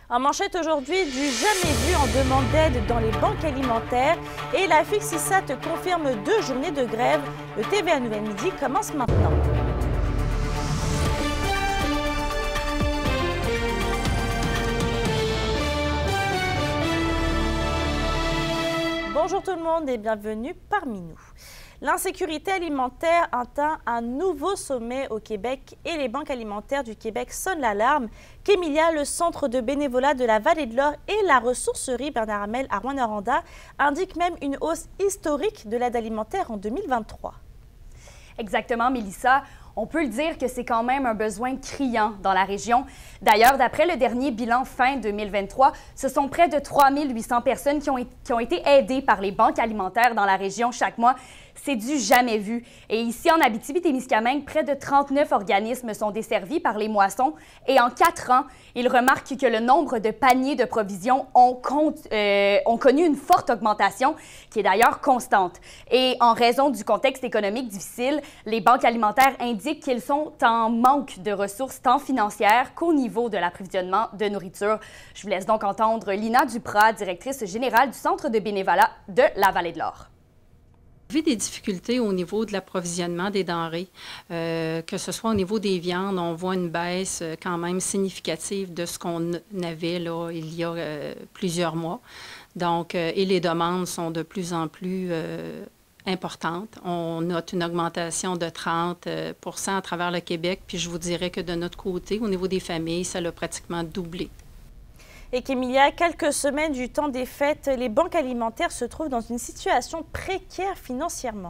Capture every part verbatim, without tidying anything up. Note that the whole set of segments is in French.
En manchette aujourd'hui, du jamais vu en demande d'aide dans les banques alimentaires et la Fixisat confirme deux journées de grève. Le T V A Nouvelle Midi commence maintenant. Bonjour tout le monde et bienvenue parmi nous. L'insécurité alimentaire atteint un nouveau sommet au Québec et les banques alimentaires du Québec sonnent l'alarme. Kémilia, le centre de bénévolat de la Vallée de l'Or et la ressourcerie Bernard Hamel à Rouyn-Noranda indiquent même une hausse historique de l'aide alimentaire en deux mille vingt-trois. Exactement, Mélissa. On peut le dire que c'est quand même un besoin criant dans la région. D'ailleurs, d'après le dernier bilan fin deux mille vingt-trois, ce sont près de trois mille huit cents personnes qui ont, qui ont été aidées par les banques alimentaires dans la région chaque mois. C'est du jamais vu. Et ici, en Abitibi-Témiscamingue, près de trente-neuf organismes sont desservis par les moissons. Et en quatre ans, ils remarquent que le nombre de paniers de provisions ont, compte, euh, ont connu une forte augmentation, qui est d'ailleurs constante. Et en raison du contexte économique difficile, les banques alimentaires indiquent qu'ils sont en manque de ressources tant financières qu'au niveau de l'approvisionnement de nourriture. Je vous laisse donc entendre Lina Duprat, directrice générale du Centre de bénévolat de la Vallée de l'Or. On vit des difficultés au niveau de l'approvisionnement des denrées, euh, que ce soit au niveau des viandes, on voit une baisse quand même significative de ce qu'on avait là, il y a euh, plusieurs mois. Donc, euh, et les demandes sont de plus en plus euh, importantes. On note une augmentation de trente pour cent à travers le Québec, puis je vous dirais que de notre côté, au niveau des familles, ça l'a pratiquement doublé. Et Kémilia, quelques semaines du temps des fêtes, les banques alimentaires se trouvent dans une situation précaire financièrement.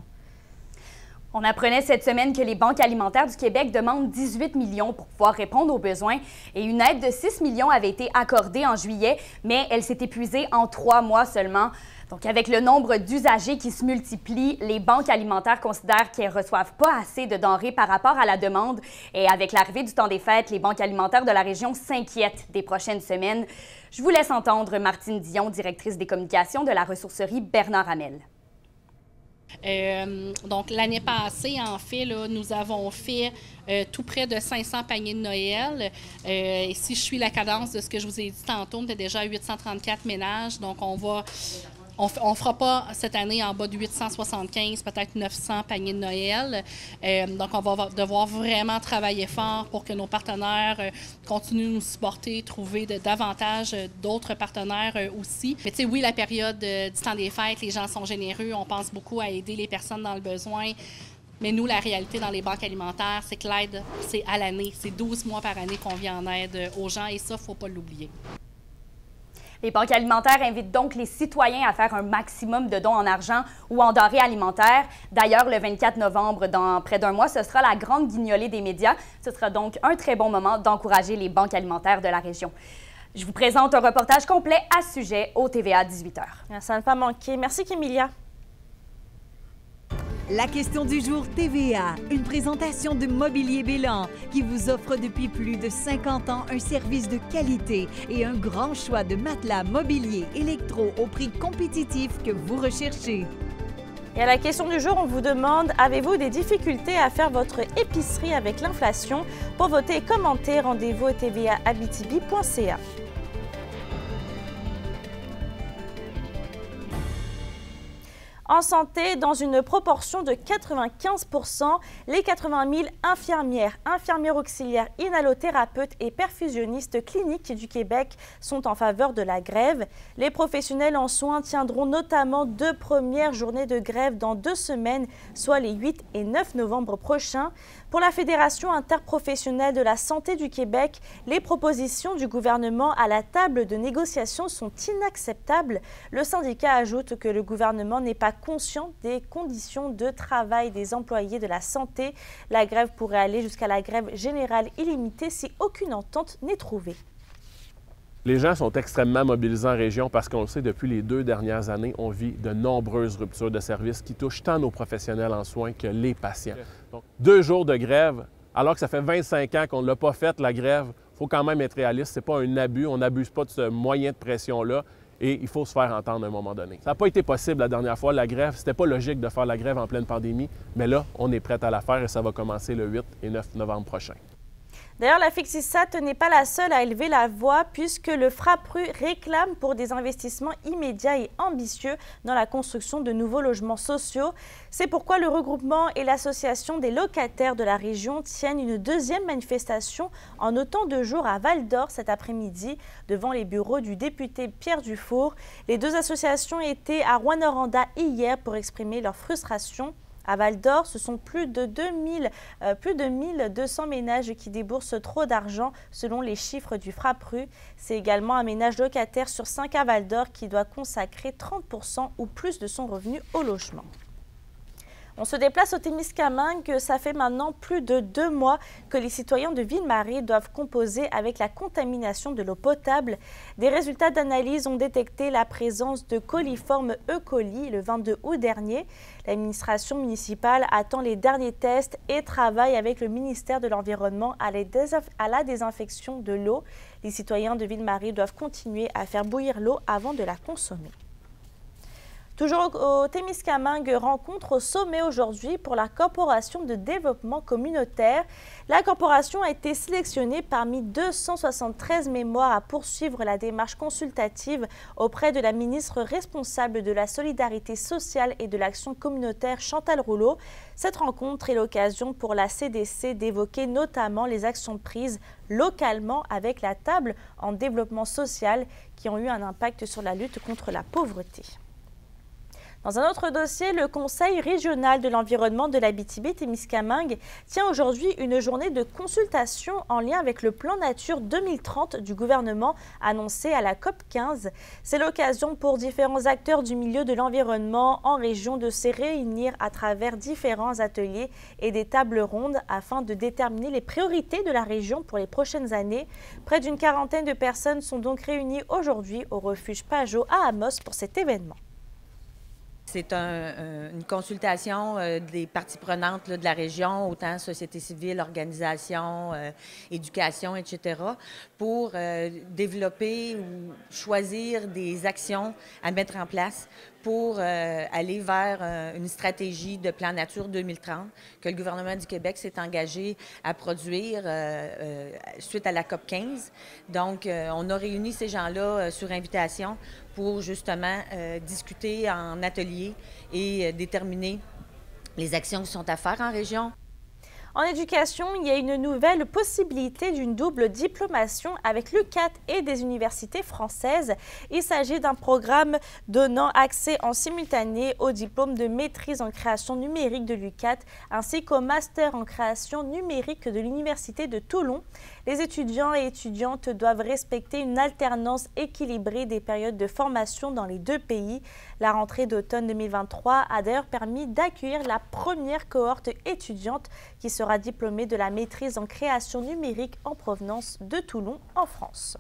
On apprenait cette semaine que les banques alimentaires du Québec demandent dix-huit millions pour pouvoir répondre aux besoins et une aide de six millions avait été accordée en juillet, mais elle s'est épuisée en trois mois seulement. Donc, avec le nombre d'usagers qui se multiplient, les banques alimentaires considèrent qu'elles ne reçoivent pas assez de denrées par rapport à la demande. Et avec l'arrivée du temps des fêtes, les banques alimentaires de la région s'inquiètent des prochaines semaines. Je vous laisse entendre Martine Dion, directrice des communications de la ressourcerie Bernard Hamel. Euh, donc, l'année passée, en fait, là, nous avons fait euh, tout près de cinq cents paniers de Noël. Euh, et si je suis la cadence de ce que je vous ai dit tantôt, on était déjà à huit cent trente-quatre ménages. Donc, on va... On ne fera pas cette année en bas de huit cent soixante-quinze, peut-être neuf cents paniers de Noël. Euh, donc, on va devoir vraiment travailler fort pour que nos partenaires euh, continuent de nous supporter, trouver de, davantage euh, d'autres partenaires euh, aussi. Mais tu sais, oui, la période euh, du temps des fêtes, les gens sont généreux. On pense beaucoup à aider les personnes dans le besoin. Mais nous, la réalité dans les banques alimentaires, c'est que l'aide, c'est à l'année. C'est douze mois par année qu'on vient en aide aux gens et ça, il ne faut pas l'oublier. Les banques alimentaires invitent donc les citoyens à faire un maximum de dons en argent ou en denrées alimentaires. D'ailleurs, le vingt-quatre novembre, dans près d'un mois, ce sera la grande guignolée des médias. Ce sera donc un très bon moment d'encourager les banques alimentaires de la région. Je vous présente un reportage complet à ce sujet au T V A dix-huit heures. Ça ne pas manquer. Merci, Kémilia. La question du jour T V A, une présentation de Mobilier Bélan qui vous offre depuis plus de cinquante ans un service de qualité et un grand choix de matelas, mobilier, électro au prix compétitif que vous recherchez. Et à la question du jour, on vous demande, avez-vous des difficultés à faire votre épicerie avec l'inflation? Pour voter et commenter, rendez-vous au t v a abitibi point c a. En santé, dans une proportion de quatre-vingt-quinze pour cent, les quatre-vingt mille infirmières, infirmières auxiliaires, inhalothérapeutes et perfusionnistes cliniques du Québec sont en faveur de la grève. Les professionnels en soins tiendront notamment deux premières journées de grève dans deux semaines, soit les huit et neuf novembre prochains. Pour la Fédération interprofessionnelle de la santé du Québec, les propositions du gouvernement à la table de négociation sont inacceptables. Le syndicat ajoute que le gouvernement n'est pas conscient des conditions de travail des employés de la santé. La grève pourrait aller jusqu'à la grève générale illimitée si aucune entente n'est trouvée. Les gens sont extrêmement mobilisés en région parce qu'on le sait, depuis les deux dernières années, on vit de nombreuses ruptures de services qui touchent tant nos professionnels en soins que les patients. Donc, deux jours de grève, alors que ça fait vingt-cinq ans qu'on ne l'a pas fait, la grève, il faut quand même être réaliste. Ce n'est pas un abus, on n'abuse pas de ce moyen de pression-là et il faut se faire entendre à un moment donné. Ça n'a pas été possible la dernière fois, la grève. C'était pas logique de faire la grève en pleine pandémie, mais là, on est prêt à la faire et ça va commencer le huit et neuf novembre prochain. D'ailleurs, la Fixisat n'est pas la seule à élever la voix puisque le FRAPRU réclame pour des investissements immédiats et ambitieux dans la construction de nouveaux logements sociaux. C'est pourquoi le regroupement et l'association des locataires de la région tiennent une deuxième manifestation en autant de jours à Val-d'Or cet après-midi devant les bureaux du député Pierre Dufour. Les deux associations étaient à Rouyn-Noranda hier pour exprimer leur frustration. À Val-d'Or, ce sont plus de deux mille, euh, plus de mille deux cents ménages qui déboursent trop d'argent selon les chiffres du FRAPRU. C'est également un ménage locataire sur cinq à Val-d'Or qui doit consacrer trente pour cent ou plus de son revenu au logement. On se déplace au Témiscamingue, ça fait maintenant plus de deux mois que les citoyens de Ville-Marie doivent composer avec la contamination de l'eau potable. Des résultats d'analyse ont détecté la présence de coliformes E. coli le vingt-deux août dernier. L'administration municipale attend les derniers tests et travaille avec le ministère de l'Environnement à la désinfection de l'eau. Les citoyens de Ville-Marie doivent continuer à faire bouillir l'eau avant de la consommer. Toujours au Témiscamingue, rencontre au sommet aujourd'hui pour la Corporation de développement communautaire. La corporation a été sélectionnée parmi deux cent soixante-treize mémoires à poursuivre la démarche consultative auprès de la ministre responsable de la solidarité sociale et de l'action communautaire Chantal Rouleau. Cette rencontre est l'occasion pour la C D C d'évoquer notamment les actions prises localement avec la table en développement social qui ont eu un impact sur la lutte contre la pauvreté. Dans un autre dossier, le Conseil régional de l'environnement de l'Abitibi-Témiscamingue tient aujourd'hui une journée de consultation en lien avec le plan nature deux mille trente du gouvernement annoncé à la COP quinze. C'est l'occasion pour différents acteurs du milieu de l'environnement en région de se réunir à travers différents ateliers et des tables rondes afin de déterminer les priorités de la région pour les prochaines années. Près d'une quarantaine de personnes sont donc réunies aujourd'hui au refuge Pajot à Amos pour cet événement. C'est un, une consultation euh, des parties prenantes là, de la région, autant société civile, organisations, euh, éducation, et cetera, pour euh, développer ou choisir des actions à mettre en place pour euh, aller vers euh, une stratégie de plan nature deux mille trente que le gouvernement du Québec s'est engagé à produire euh, euh, suite à la COP quinze. Donc, euh, on a réuni ces gens-là euh, sur invitation pour justement euh, discuter en atelier et euh, déterminer les actions qui sont à faire en région. En éducation, il y a une nouvelle possibilité d'une double diplomation avec l'U Q A T et des universités françaises. Il s'agit d'un programme donnant accès en simultané au diplôme de maîtrise en création numérique de l'U Q A T ainsi qu'au master en création numérique de l'Université de Toulon. Les étudiants et étudiantes doivent respecter une alternance équilibrée des périodes de formation dans les deux pays. La rentrée d'automne deux mille vingt-trois a d'ailleurs permis d'accueillir la première cohorte étudiante qui sera diplômée de la maîtrise en création numérique en provenance de Toulon, en France.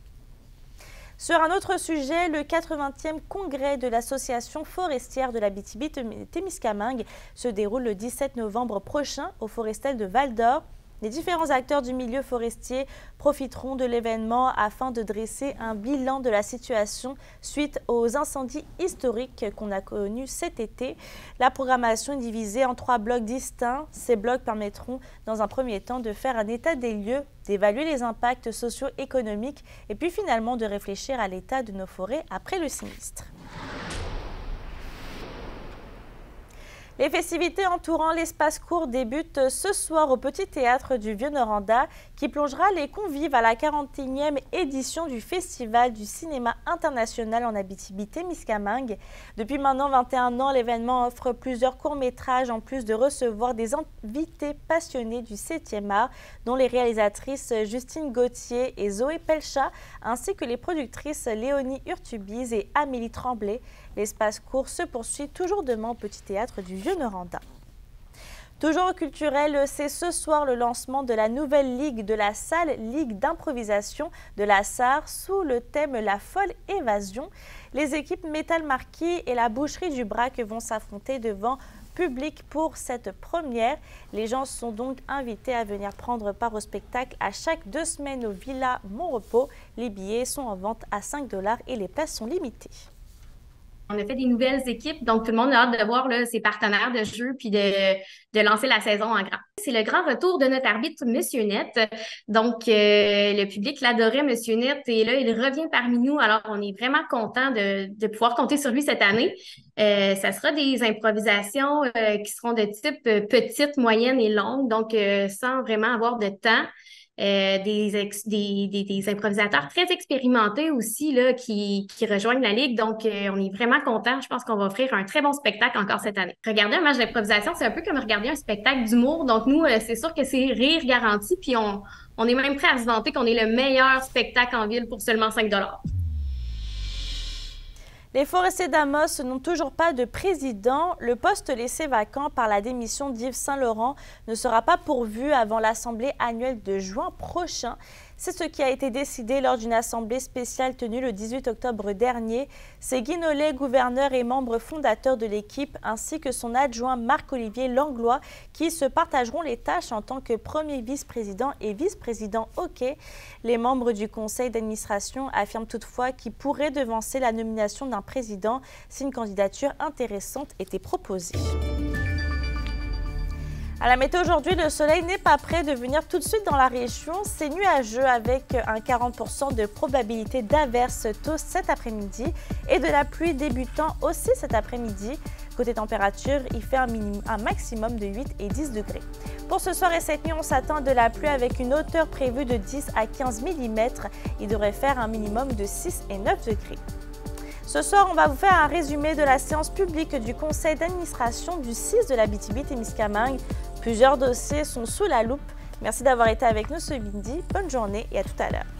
Sur un autre sujet, le quatre-vingtième congrès de l'Association forestière de l'Abitibi-Témiscamingue se déroule le dix-sept novembre prochain au Forestel de Val-d'Or. Les différents acteurs du milieu forestier profiteront de l'événement afin de dresser un bilan de la situation suite aux incendies historiques qu'on a connus cet été. La programmation est divisée en trois blocs distincts. Ces blocs permettront dans un premier temps de faire un état des lieux, d'évaluer les impacts socio-économiques et puis finalement de réfléchir à l'état de nos forêts après le sinistre. Les festivités entourant l'espace court débutent ce soir au Petit Théâtre du Vieux-Noranda qui plongera les convives à la quarante et unième édition du Festival du cinéma international en Abitibi-Témiscamingue. Depuis maintenant vingt et un ans, l'événement offre plusieurs courts-métrages en plus de recevoir des invités passionnés du septième art, dont les réalisatrices Justine Gauthier et Zoé Pelcha, ainsi que les productrices Léonie Urtubise et Amélie Tremblay. L'espace court se poursuit toujours demain au Petit Théâtre du Vieux-Noranda. Toujours au culturel, c'est ce soir le lancement de la nouvelle ligue de la salle Ligue d'improvisation de la Sarre sous le thème La folle évasion. Les équipes Métal Marquis et la Boucherie du Brac vont s'affronter devant public pour cette première. Les gens sont donc invités à venir prendre part au spectacle à chaque deux semaines au Villa Mon Repos. Les billets sont en vente à cinq dollars et les places sont limitées. On a fait des nouvelles équipes, donc tout le monde a hâte de voir là, ses partenaires de jeu puis de, de lancer la saison en grand. C'est le grand retour de notre arbitre, Monsieur Net. Donc, euh, le public l'adorait, Monsieur Net, et là, il revient parmi nous. Alors, on est vraiment content de, de pouvoir compter sur lui cette année. Euh, ça sera des improvisations euh, qui seront de type euh, petite, moyenne et longue, donc euh, sans vraiment avoir de temps. Euh, des, ex, des, des, des improvisateurs très expérimentés aussi là, qui, qui rejoignent la Ligue. Donc, euh, on est vraiment contents. Je pense qu'on va offrir un très bon spectacle encore cette année. Regarder un match d'improvisation, c'est un peu comme regarder un spectacle d'humour. Donc, nous, euh, c'est sûr que c'est rire garanti. Puis, on, on est même prêt à se vanter qu'on est le meilleur spectacle en ville pour seulement cinq dollars. Les Forestiers d'Amos n'ont toujours pas de président. Le poste laissé vacant par la démission d'Yves Saint-Laurent ne sera pas pourvu avant l'Assemblée annuelle de juin prochain. C'est ce qui a été décidé lors d'une assemblée spéciale tenue le dix-huit octobre dernier. C'est Guy Nollet, gouverneur et membre fondateur de l'équipe, ainsi que son adjoint Marc-Olivier Langlois, qui se partageront les tâches en tant que premier vice-président et vice-président hockey. Les membres du conseil d'administration affirment toutefois qu'ils pourraient devancer la nomination d'un président si une candidature intéressante était proposée. À la météo aujourd'hui, le soleil n'est pas prêt de venir tout de suite dans la région. C'est nuageux avec un quarante pour cent de probabilité d'averses tôt cet après-midi et de la pluie débutant aussi cet après-midi. Côté température, il fait un, minimum, un maximum de huit et dix degrés. Pour ce soir et cette nuit, on s'attend à de la pluie avec une hauteur prévue de dix à quinze millimètres. Il devrait faire un minimum de six et neuf degrés. Ce soir, on va vous faire un résumé de la séance publique du conseil d'administration du C I S de l'Abitibi-Témiscamingue. Plusieurs dossiers sont sous la loupe. Merci d'avoir été avec nous ce midi. Bonne journée et à tout à l'heure.